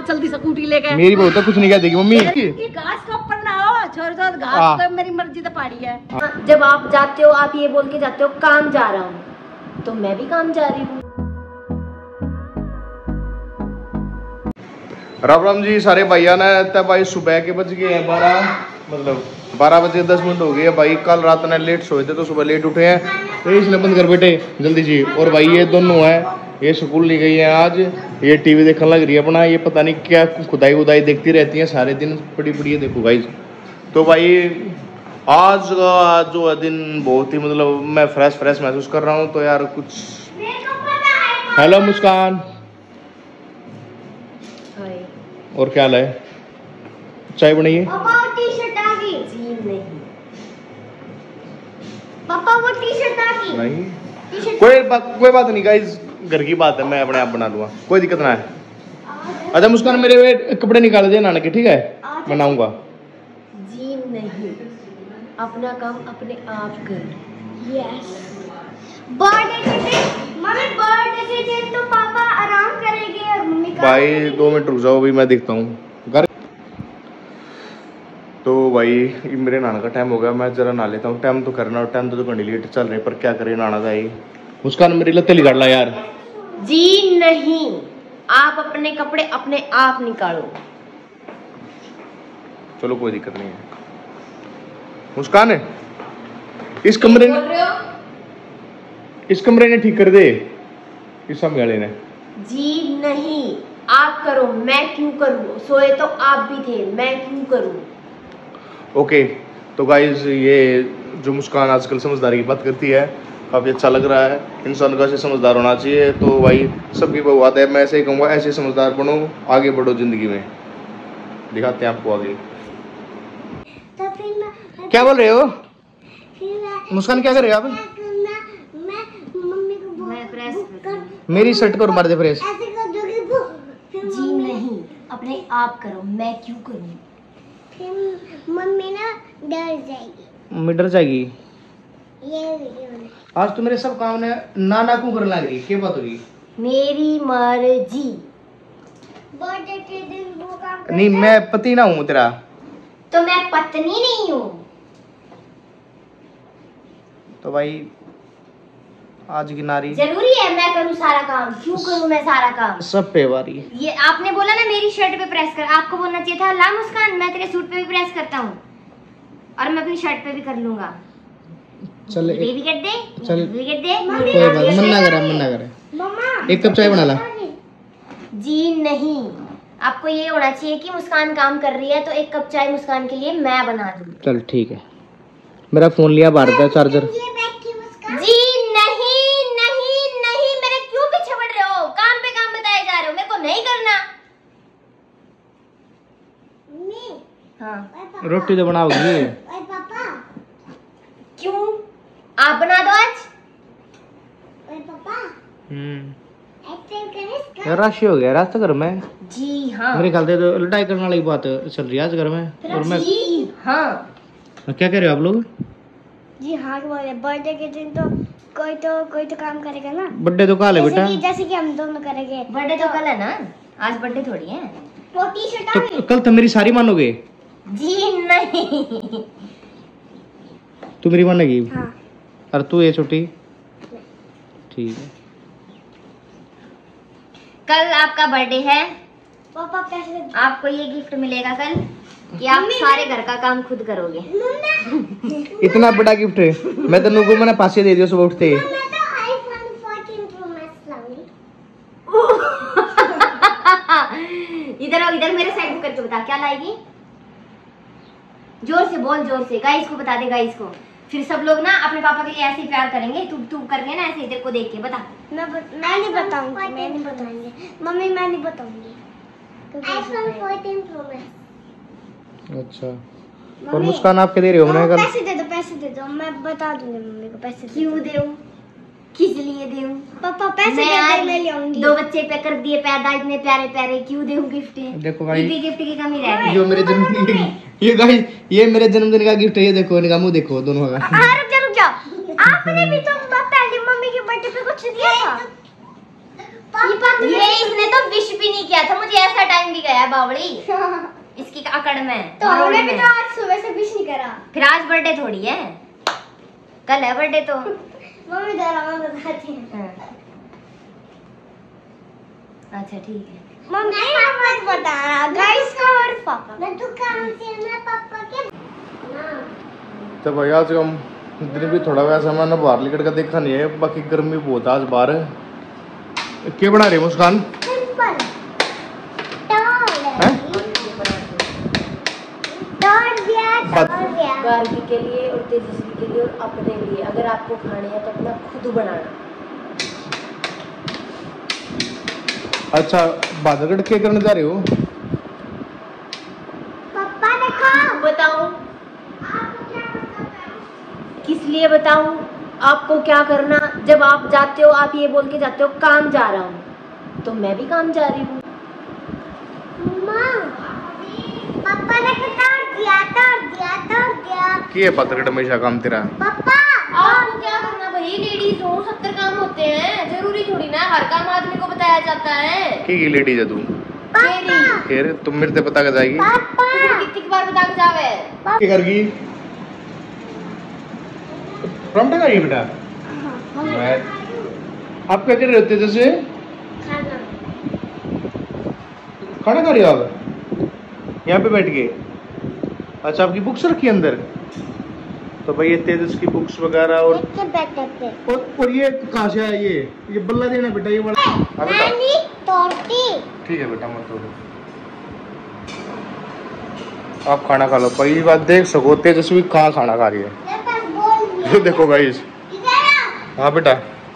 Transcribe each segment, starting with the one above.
चलती स्कूटी लेके। मेरी बहुत कुछ नहीं कह देगी मम्मी। घास का ऊपर ना हो छोड़, घास तो मेरी मर्जी तो पाड़ी है। जब आप जाते हो आप ये बोल के जाते हो काम जा रहा हूँ, तो मैं भी काम जा रही हूँ। राम राम जी सारे भाइया ने। तब भाई सुबह के बज गए हैं 12, मतलब 12 बजे 10 मिनट हो गए भाई। कल रात ने लेट सोए थे तो सुबह लेट उठे हैं, तो इसलिए बंद कर बैठे जल्दी जी। और भाई ये दोनों है, ये स्कूल नहीं गई है आज, ये टीवी देखने लग रही है अपना। ये पता नहीं क्या खुदाई उदाई देखती रहती है सारे दिन, पड़ी पड़ी है देखो गाइस। तो भाई आज का जो है दिन बहुत ही मतलब मैं फ्रेश महसूस कर रहा हूँ। तो यार कुछ हेलो मुस्कान, और क्या हाल है? चाय बनाइए। पापा वो टी-शर्ट आ गई। जी नहीं पापा वो टी-शर्ट आ गई। नहीं कोई बात नहीं गाइस, घर की बात है, मैं अपने आप बना लूंगा, कोई दिक्कत ना है। अच्छा मुस्कान मेरे कपड़े निकाल दे नाना के, ठीक है बनाऊंगा। जी नहीं, अपना काम अपने आप कर। यस बर्थडे के दिन मम्मी, बर्थडे के दिन तो पापा आराम करेंगे और मम्मी का। भाई 2 मिनट रुक जाओ, अभी मैं देखता हूँ घर। तो भाई मेरे नाना का टाइम हो गया, मैं जरा नहा लेता हूँ। टाइम तो करना, टाइम तो घंटे लेट चल रहे, पर क्या करे नाना का ही। मुस्कान मेरी लत्ते निकाल ला यार। जी नहीं, आप अपने कपड़े अपने आप निकालो। चलो कोई दिक्कत नहीं है। मुस्कान है इस कमरे ने ठीक कर दे, इस सामने वाले ने। जी नहीं, आप करो, मैं क्यों करूं? सोए तो आप भी थे, मैं क्यों करूं? ओके तो गाइज ये जो मुस्कान आजकल समझदारी की बात करती है, काफ़ी अच्छा लग रहा है। इंसान को ऐसे समझदार होना चाहिए। तो भाई सबकी बात है, मैं ऐसे ही कहूँगा, ऐसे समझदार बनो, आगे बढ़ो ज़िंदगी में। दिखाते हैं आपको आगे। क्या बोल रहे हो मुस्कान, क्या कर रहे हो आप? मेरी शर्ट को मार दे प्रेस। जी नहीं, अपने आप करो, मैं क्यों करूं? फिर मम्मी ना डर जाएगी। मैं डर जाएगी? आज तो मेरे सब काम ने नाना क्यों करने लग रही, क्या बात होगी? मेरी मर्जी। बर्थडे के दिन वो काम नहीं मैं पति ना हूँ तेरा। तो मैं पत्नी नहीं हूँ। तो भाई आज की नारी जरूरी है मैं करूँ सारा काम? क्यों करूँ मैं सारा काम? सब पे वारी। ये आपने बोला ना मेरी शर्ट पे प्रेस कर, आपको बोलना चाहिए था ला मुस्कान मैं तेरे सूट पे भी प्रेस करता हूँ और मैं अपनी शर्ट पे भी कर लूंगा। चल ये भी कर दे, चल भी कर दे। कोई बात मन ना करे मम्मा एक कप चाय बना ला। जी नहीं, आपको ये होना चाहिए कि मुस्कान काम कर रही है तो एक कप चाय मुस्कान के लिए मैं बना दूँ। चल ठीक है, मेरा फोन लिया बाहर का चार्जर। जी नहीं नहीं नहीं, मेरे क्यों पीछे पड़ रहे हो? काम पे काम बताए जा रहे हो, मेरे को नहीं करना। हाँ रोटी तो बनाओगी? पापा क्यों, आप बना दो आज। पापा राशि हो गया रास्ता घर में। जी हाँ, मेरे ख्याल से तो लड़ाई करने वाली बात चल रही है आज घर में। और मैं जी हाँ, क्या कह रहे हो आप लोग? जी हाँ बोले बर्थडे के दिन तो कोई तो काम करेगा ना। बर्थडे तो कल है बेटा। जैसे कि हम दोनों करेंगे। बर्थडे तो कल है ना, आज बर्थडे थोड़ी है। वो टी-शर्ट आ गई। तो कल तो मेरी सारी मानोगे? जी नहीं। तू मेरी मानेगी? हाँ। और तू ये छोटी? ठीक है। कल आपका बर्थडे है, पापा कैसे आपको ये गिफ्ट मिलेगा कल कि आप सारे घर का काम खुद करोगे। इतना बड़ा गिफ्ट है? मैं तो नुगु मैंने पासे दे दिया सुबह उठते। इधर मेरे साइड को करके बता क्या लाएगी। जोर से बोल, जोर से। गाइस को बता दे, गाइस को। फिर सब लोग ना अपने पापा के लिए ऐसे ही प्यार करेंगे। तू कर रही है ना ऐसे, इधर को देख के बता। मैं नहीं बताऊंगी, मैं नहीं बताऊंगी मम्मी, मैं नहीं बताऊंगी। iPhone 14 Pro Max। अच्छा और मुस्कान आप क्या दे रहे हो? मैंने पैसे दे दो, मैं बता दूंगी मम्मी को। पैसे क्यों दूं, किस लिए दूं? पापा पैसे दे दे, मैं ले आऊंगी। 2 बच्चे पे कर दिए पैदा, इतने प्यारे प्यारे, क्यों दूं गिफ्ट? देखो भाई गिफ्ट की कमी रह गई। जो मेरे जन्मदिन ये गाइस ये मेरे जन्मदिन का गिफ्ट है। ये देखो इनका मुंह देखो दोनों का। रुक जाओ। आपने भी तो पहले मम्मी के बर्थडे पे कुछ दिया था। ये इसने तो विश भी नहीं किया था, मुझे ऐसा टाइम भी गया बावड़ी इसकी अकड़ में। तो हमने भी तो आज सुबह से विश नहीं करा। फिर आज बर्थडे थोड़ी है, कल है बर्थडे तो। मम्मी डरामा बताती है। अच्छा ठीक है मम्मी, मत बताना गाइस का और पापा। मैं तो काम से ना पापा के तो भाई आज हम दिन भी थोड़ा वैसा मैंने बाहर निकल कर देखा नहीं है, बाकी गर्मी बहुत आज बाहर है। क्या बना रही मुस्कान? गार्गी के लिए और तेजस्वी के लिए और अपने लिए। अगर आपको खाने हैं तो अपना खुद बनाना। अच्छा बादरगढ़ क्या करने जा रहे हो? पापा देखो बताओ किस लिए बताऊं आपको क्या करना? जब आप जाते हो आप ये बोल के जाते हो काम जा रहा हूँ, तो मैं भी काम जा रही हूँ। पापा ने तोड़ दिया क्या बादरगढ़ हमेशा काम तेरा? पापा आपको क्या करना भाई, लेडीज हो 70 काम होते हैं, जरूरी थोड़ी ना हर काम आदमी को बताया जाता है। की लेडीज है तू? मेरी फिर तुम मेरे से पता कर जाएगी? कितनी बार बता के जावे? क्या करगी? प्रॉम्प्ट का ये बेटा आप क्या कर रहे होते जैसे? खाना खा रहे हो आप यहाँ पे बैठ के? अच्छा आपकी बुक्स रखी है अंदर? तो भाई ये तेजस की बुक्स वगैरह और ये कहाँ से है? ये बल्ला देना बेटा, ये वाला। हाँ बेटा ठीक है बेटा मत तोड़ो, आप खाना खा लो। पहली बात देख सको तेजस्वी कहाँ खाना खा रही है, ये देखो गाइस। हाँ बेटा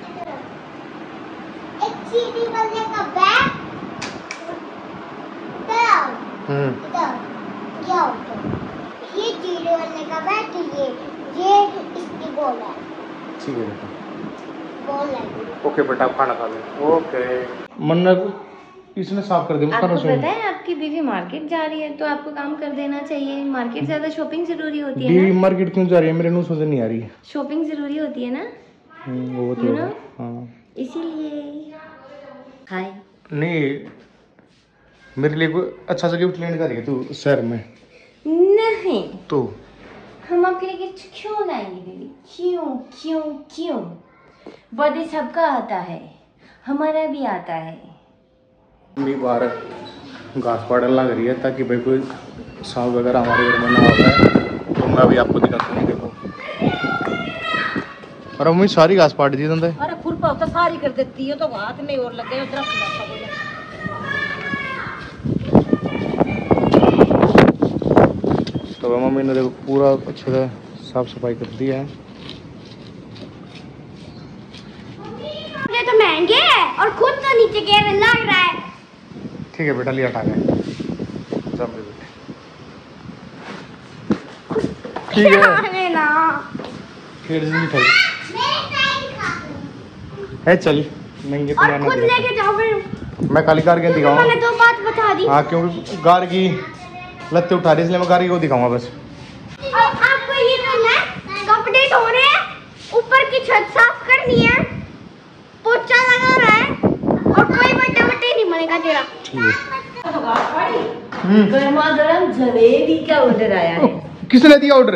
ये चीड़े वाले का बैट, ये इसकी बॉल है। ठीक है बेटा, बॉल है। ओके बेटा आप खाना खा लो। ओके मन्नत इसने साफ कर दी। आपको पता है आपकी बीवी मार्केट जा रही है तो आपको काम कर देना चाहिए। मार्केट ज्यादा शॉपिंग जरूरी होती है बीवी ना। मार्केट क्यों जा रही है? मेरे मुंह से नहीं आ रही है। शॉपिंग जरूरी होती है ना, वो तो हाँ इसीलिए। हाय नहीं मेरे लिए कोई अच्छा सा गिफ्ट लेने जा रही है तू शहर में? नहीं तो हम आपके लिए गिफ्ट क्यों लाएंगे दीदी? क्यों क्यों क्यों? बर्थडे सबका आता है, हमारा भी आता है। मेरी बाहर घास पाड़न लग रही है ताकि भाई कोई सांप वगैरह हमारे घर में ना आ जाए, तो मैं अभी आपको दिखाता हूँ। देखो और मम्मी सारी घास पाड़ दी तुमने? अरे खुरपा तो सारी कर देती है, तो हाथ में और लगे दरख्त। तो मम्मी ने देखो पूरा अच्छे से साफ सफाई कर दी है। ये तो महंगे है और खुद तो नीचे गिर लग रहा है। ठीक है बेटा लिया उठा के बेटे। ठीक है ना फिर है चल महंगे और खुद लेके जाओ फिर। मैं काली कार के दिखाऊंगा। मैंने 2 बात बता दी। हाँ क्योंकि गार की लत्ते उठा रही इसलिए मैं गार को दिखाऊंगा बस। आपको ये करना है, कपड़े धोने हैं, ऊपर की छत साफ करनी है, पोछा लगाना है और कोई बट्टे नहीं बनेगा तेरा। ठीक है। गर्मा गर्म जलेबी का ऑर्डर आया है। किसने दिया ऑर्डर?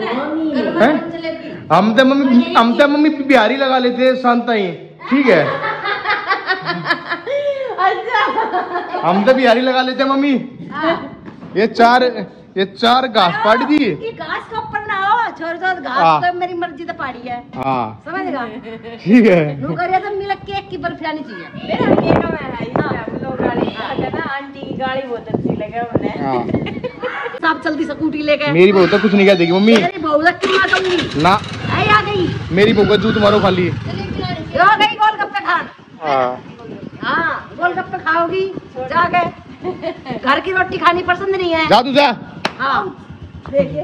हम तो मम्मी बिहारी लगा लेते हैं शांता ही। ठीक है हम तो बिहारी लगा लेते हैं मम्मी। ये चार घास पाड़ दी। ये घास का ऊपर ना हो, छोड़ घास तो मेरी मर्जी तो पाड़ी है। हाँ समझ गया? ठीक है। नौकरिया तो मिला केक की बर्फी आनी चाहिए। मेरा केक में है इस लोग गाड़ी ना आंटी की गाड़ी बहुत अच्छी लगे मुझे। हाँ साफ चलती स्कूटी लेके। मेरी बहू तो कुछ नहीं कह देगी मम्मी। मेरी बहू तो कितना दूंगी ना आ गई। मेरी बहू का जूत मारो खाली। आ गई गोलगप्पे खान। हाँ गोलगप्पे खाओगी जाके। घर की रोटी खानी पसंद नहीं है? जा तू जा। हाँ देखिए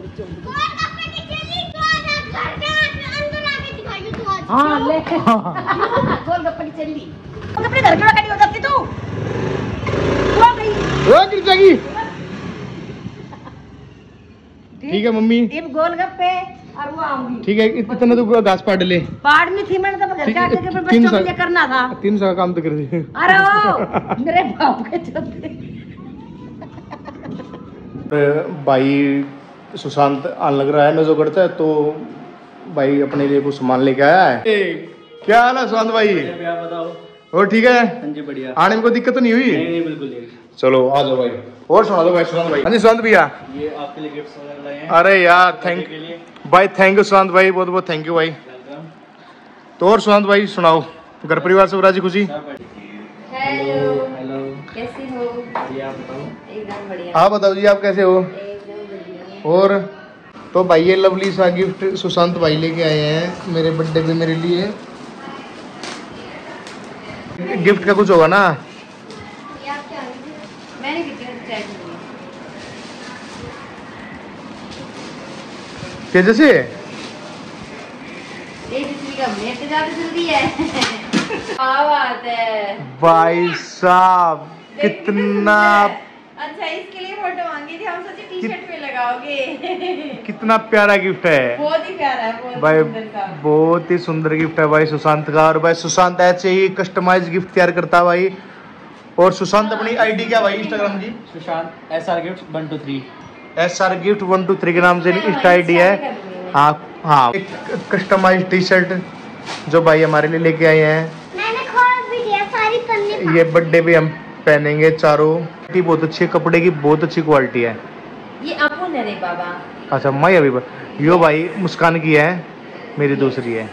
हाँ ले गोलगप्पे की चल्ली अपने घर में खड़ी हो जाती तू। वो गई ओ गिर जाएगी। ठीक है मम्मी। अब गोलगप्पे और वो आऊंगी। ठीक है, इतना तो घास पाड़ ले। बाढ़ में थी मैंने तो घर के आके फिर बच्चों के लिए करना था। 300 का काम तो कर दे। अरे ओ मेरे बाप के चलते। भाई सुशांत आने लग रहा है नजो करता है, तो भाई अपने लिए कुछ सामान लेके आया है। क्या हाल है सुशांत भाई? बताओ। और ठीक है? हाँ जी बढ़िया। आने में कोई दिक्कत तो नहीं हुई? नहीं बिल्कुल नहीं। चलो आ जाओ भाई। और सुना दो भाई सुशांत भाई। हाँ जी सुशांत भैया, ये आपके लिए गिफ्ट्स वगैरह लाए हैं। अरे यार थैंक यू सुशांत भाई, बहुत बहुत थैंक यू भाई। तो और सुशांत भाई सुनाओ, घर परिवार सब राजी खुशी? हेलो, हेलो कैसे हो? ये आप बताओ। एकदम बढ़िया। आप बताओ जी, आप कैसे हो? एकदम बढ़िया। और तो भाई ये लवली सा गिफ्ट सुशांत भाई लेके आए हैं मेरे बर्थडे पे मेरे लिए। गिफ्ट का कुछ होगा ना? मैंने भी ट्राई किया। कैसे से? तेजस्वी का नेट ज्यादा जल्दी है। क्या बात है भाई साहब, कितना अच्छा इसके लिए फोटो मांगी थी, हम सोचे टी-शर्ट में लगाओगे। कितना प्यारा गिफ्ट है बहुत ही प्यारा है, बहुत भाई, सुंदर सा। बहुत ही सुंदर गिफ्ट है भाई सुशांत का। और भाई सुशांत ऐसे ही कस्टमाइज गिफ्ट तैयार करता है भाई। और सुशांत अपनी आईडी क्या भाई इंस्टाग्राम की? Sushant SR gift 1 2 3। SR gift 1 2 3 के नाम से इंस्टा आईडी है। हाँ हाँ, एक कस्टमाइज टी शर्ट जो भाई हमारे लिए लेके आए हैं। मैंने खोल भी दिया सारी पन्नी। ये बर्थडे पे हम पहनेंगे चारों। बहुत अच्छी कपड़े की बहुत अच्छी क्वालिटी है। ये अपुन है रे बाबा। अच्छा मैं अभी यो भाई मुस्कान की है, मेरी दूसरी है।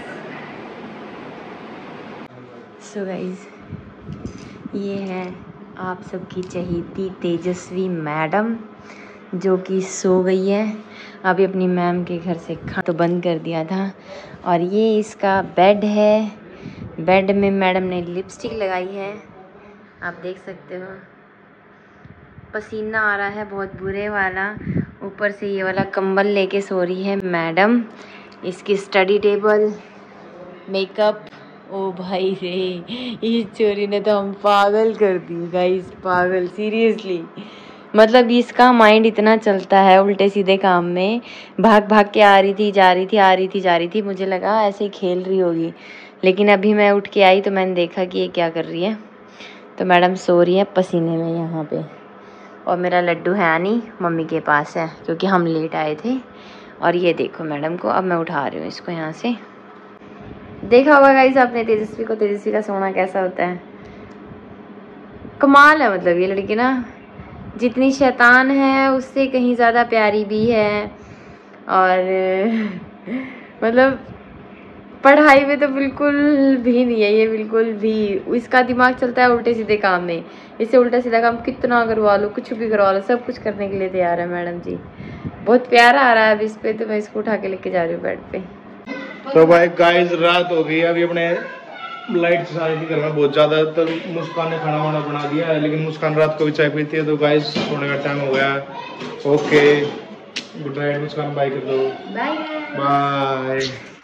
सो गाइस, ये है आप सबकी चहेती तेजस्वी मैडम जो कि सो गई है। अभी अपनी मैम के घर से खाना तो बंद कर दिया था। और ये इसका बेड है। बेड में मैडम ने लिपस्टिक लगाई है, आप देख सकते हो। पसीना आ रहा है बहुत बुरे वाला। ऊपर से ये वाला कंबल लेके सो रही है मैडम। इसकी स्टडी टेबल, मेकअप, ओ भाई रे, इस चोरी ने तो हम पागल कर दी गाइस, पागल सीरियसली। मतलब इसका माइंड इतना चलता है उल्टे सीधे काम में। भाग भाग के आ रही थी जा रही थी, आ रही थी जा रही थी। मुझे लगा ऐसे ही खेल रही होगी, लेकिन अभी मैं उठ के आई तो मैंने देखा कि ये क्या कर रही है। तो मैडम सो रही है पसीने में यहाँ पे। और मेरा लड्डू है नहीं, मम्मी के पास है क्योंकि हम लेट आए थे। और ये देखो मैडम को, अब मैं उठा रही हूँ इसको यहाँ से। देखा होगा गाइस आपने तेजस्वी को, तेजस्वी का सोना कैसा होता है। कमाल है, मतलब ये लड़की ना जितनी शैतान है उससे कहीं ज़्यादा प्यारी भी है। और मतलब पढ़ाई में तो बिल्कुल भी नहीं है ये, बिल्कुल भी। इसका दिमाग चलता है उल्टे सीधे काम में। इससे उल्टा सीधा काम कितना करवा लो, कुछ भी करवा लो, सब कुछ करने के लिए तैयार है मैडम जी। बहुत प्यारा आ रहा है अब इस पे, तो मैं इसको उठा के लेके जा रही हूँ बेड पे। तो भाई गाइस रात हो गई, अभी अपने लाइट सारी थी घर में बहुत ज्यादा। तो मुस्कान ने खाना वाना बना दिया है, लेकिन मुस्कान रात को भी चाय पीती है। तो गाइस सोने का टाइम हो गया। Okay good night Muskan, bye कर दो। Bye bye.